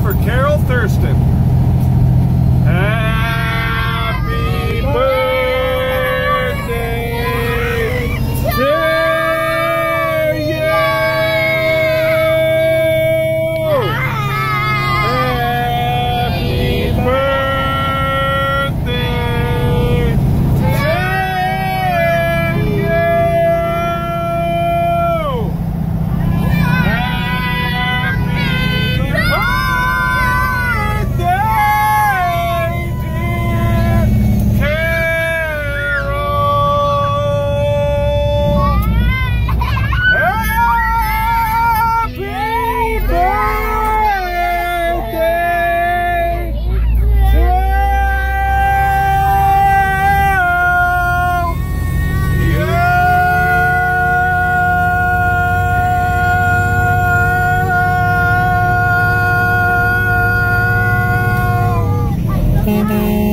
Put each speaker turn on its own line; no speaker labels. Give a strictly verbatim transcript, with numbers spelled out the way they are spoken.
for Carol Thurston. Happy birthday to you! Happy birthday to you!
Bye-bye.